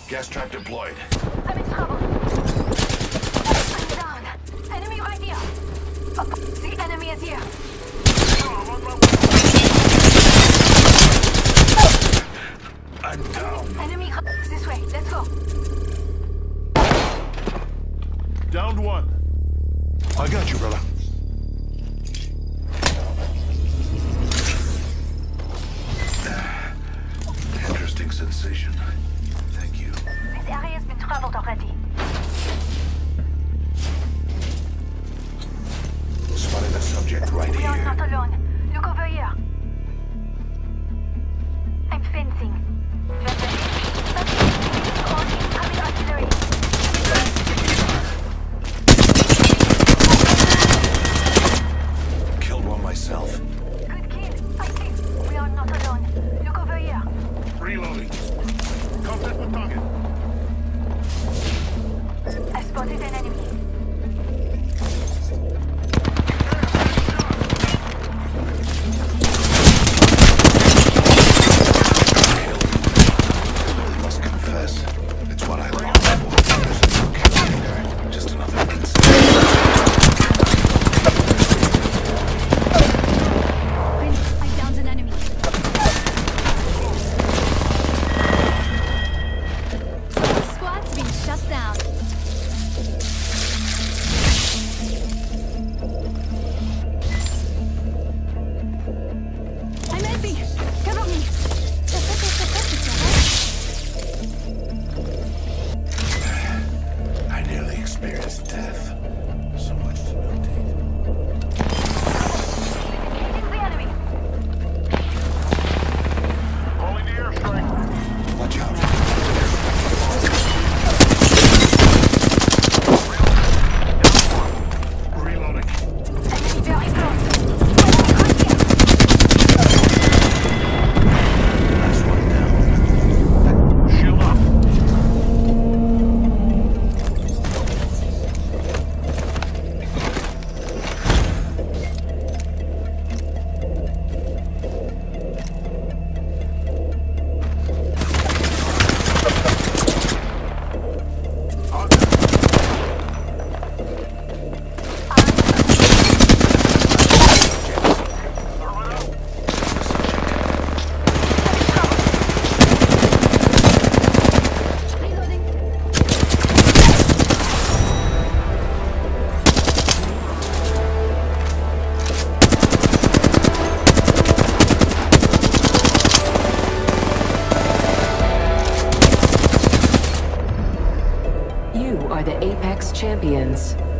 Gas trap deployed. I'm in trouble. I'm down. Enemy right here. Oh, the enemy is here. I'm down. Enemy this way. Let's go. Downed one. I got you, brother. Interesting sensation. Thank you. This area has been traveled already. Spotted a subject right We are here. not alone. Look over here. I'm fencing. All incoming artillery. Killed one myself. Good kill. I see. We are not alone. Look over here. Reloading. Contact with target. I spotted an enemy. Must confess, it's what I long for. There's a new kill leader. Just another incident. Prince, I downed an enemy. Squad's been shut down. I'm helping. Cover me. I nearly experienced death. So much to notate. Hitting the enemy. Calling the airstrike. Watch out. Reloading. Enemy very close. Last one down. Shield up. Reloading. You are the Apex Champions.